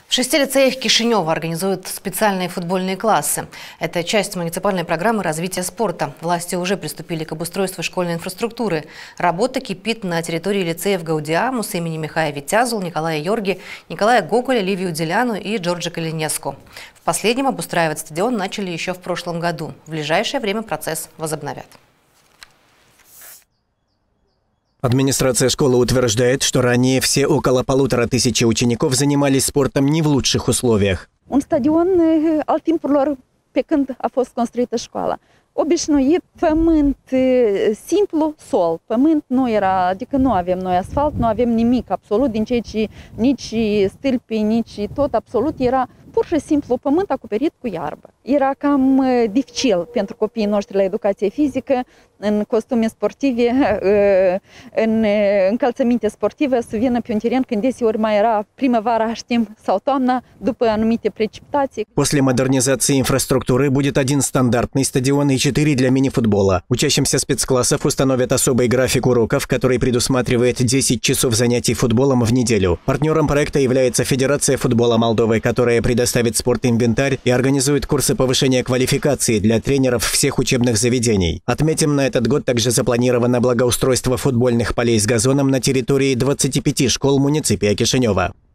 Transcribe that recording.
В 6 лицеях Кишинева организуют специальные футбольные классы. Это часть муниципальной программы развития спорта. Власти уже приступили к обустройству школьной инфраструктуры. Работа кипит на территории лицеев Гаудиамус имени Михая Витязул, Николая Йорги, Николая Гоголя, Ливию Деляну и Джорджа Калинеску. В последнем обустраивать стадион начали еще в прошлом году. В ближайшее время процесс возобновят. Администрация школы утверждает, что ранее все около 1500 учеников занимались спортом не в лучших условиях. Un stadion al timpurilor pe când a fost construită școala. Obișnuit pământ simplu, sol. Pământ nu era, adică nu avem noi asfalt, nu avem nimic absolut din ceea ce nici stâlpi, nici tot absolut era pur și simplu pământ acoperit cu iarbă. Era cam dificil pentru copiii noștri la educație fizică, în costume sportive, în încălțăminte sportive, să vină pe un teren când deseori mai era primăvara, știm, sau toamna, după anumite precipitații. После модернизации инфраструктуры будет один стандартный стадион и 4 для мини-футбола. Учащимся спецклассов установят особый график уроков, который предусматривает 10 часов занятий футболом в неделю. Партнером проекта является Федерация футбола Молдовы, которая предоставит спортинвентарь и организует курсы повышения квалификации для тренеров всех учебных заведений. Отметим, на этот год также запланировано благоустройство футбольных полей с газоном на территории 25 школ муниципия Кишинева.